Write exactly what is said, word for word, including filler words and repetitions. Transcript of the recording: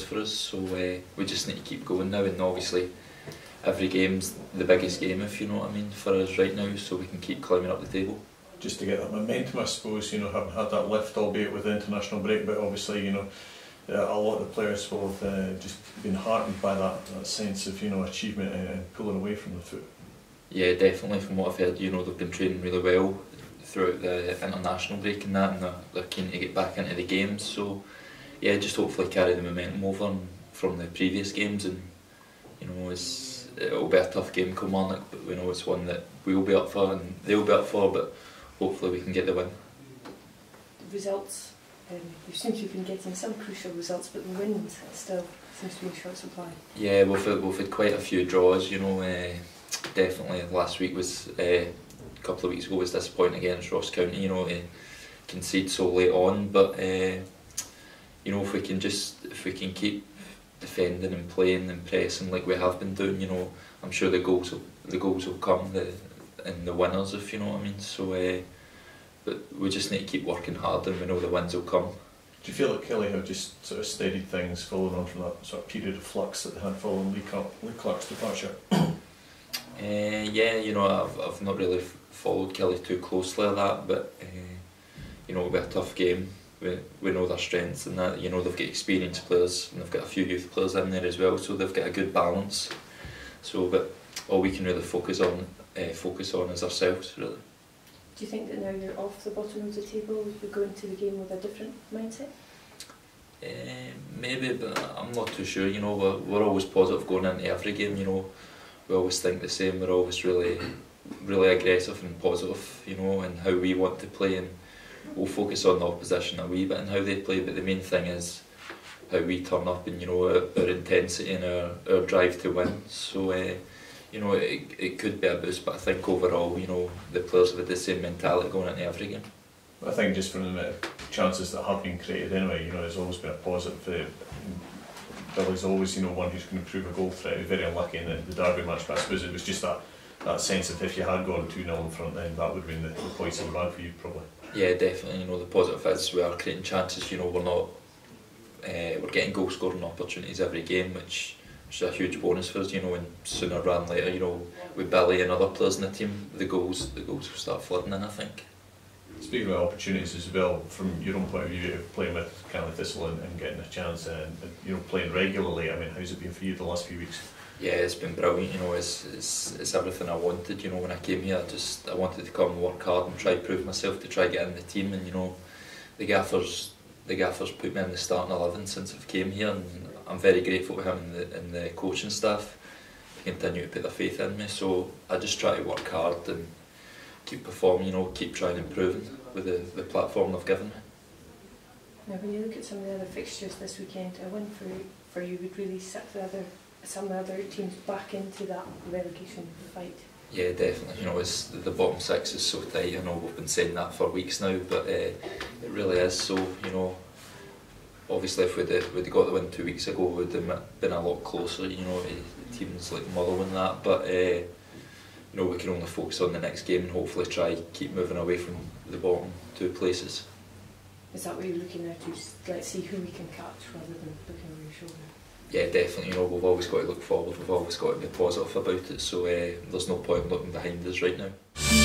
for us, so uh, we just need to keep going now, and obviously every game's the biggest game, if you know what I mean, for us right now, so we can keep climbing up the table. Just to get that momentum, I suppose, you know, having had that lift, albeit with the international break, but obviously, you know, uh, a lot of the players will have uh, just been heartened by that, that sense of, you know, achievement and, and pulling away from the foot. Yeah, definitely, from what I've heard, you know, they've been training really well throughout the international break and that, and they're, they're keen to get back into the games, so yeah, just hopefully carry the momentum over from the previous games, and you know, it's, it'll be a tough game, Kilmarnock, but we know it's one that we'll be up for and they'll be up for, but hopefully we can get the win. The results, um, you seem to have been getting some crucial results, but the wind still seems to be in short supply. Yeah, we've had, we've had quite a few draws, you know, uh, definitely last week was, uh, a couple of weeks ago was disappointing against Ross County, you know, to concede so late on, but uh, you know, if we can just, if we can keep defending and playing and pressing like we have been doing, you know, I'm sure the goals will, the goals will come, the, and the winners, if you know what I mean, so uh, but we just need to keep working hard and we know the wins will come. Do you feel like Kelly have just sort of steadied things following on from that sort of period of flux that they had following Lee, Clark, Lee Clark's departure? uh, yeah, you know, I've, I've not really followed Kelly too closely at that, but uh, you know, it'll be a tough game. We, we know their strengths and that, you know, they've got experienced players and they've got a few youth players in there as well, so they've got a good balance. So, but all we can really focus on, uh, focus on is ourselves, really. Do you think that now you're off the bottom of the table, you go into the game with a different mindset? Uh, maybe, but I'm not too sure. You know, we're, we're always positive going into every game. You know, we always think the same. We're always really, really aggressive and positive. You know, and how we want to play, and we'll focus on the opposition a wee bit and how they play. But the main thing is how we turn up, and you know, our, our intensity and our, our drive to win. So. Uh, You know, it, it could be a boost, but I think overall, you know, the players have the same mentality going into every game. I think just from the chances that have been created anyway, you know, there's always been a positive. Uh, Billy's always, you know, one who's going to prove a goal threat. Very unlucky in the, the derby match, but I suppose it was just that, that sense that if you had gone two nil in front, then that would have been the, the points in the bag for you, probably. Yeah, definitely. You know, the positive is we are creating chances. You know, we're not, uh, we're getting goal scoring opportunities every game, which. Which is a huge bonus for us, you know, and sooner rather than later, you know, with Billy and other players in the team, the goals the goals will start flooding in, I think. Speaking about opportunities as well, from your own point of view, playing with kind of Thistle and, and getting a chance and, and you know, playing regularly, I mean, how's it been for you the last few weeks? Yeah, it's been brilliant, you know, it's, it's, it's everything I wanted, you know, when I came here, I just, I wanted to come and work hard and try to prove myself, to try to get in the team, and you know, the gaffers, the gaffers put me in the starting eleven since I've came here, and I'm very grateful to him and the, and the coaching staff to continue to put their faith in me, so I just try to work hard and keep performing, you know, keep trying and improving with the, the platform they've given me. Now when you look at some of the other fixtures this weekend, a win for, for you would really set the other, some of the other teams back into that relegation fight. Yeah, definitely, you know, it's, the bottom six is so tight, I know we've been saying that for weeks now, but uh, it really is, so, you know, obviously if we'd, we'd got the win two weeks ago, we'd have been a lot closer, you know, to teams like Motherwell and that, but uh, you know, we can only focus on the next game and hopefully try keep moving away from the bottom two places. Is that what you're looking at, to let's see who we can catch rather than looking over your shoulder? Yeah, definitely, you know, we've always got to look forward, we've always got to be positive about it, so uh, there's no point looking behind us right now.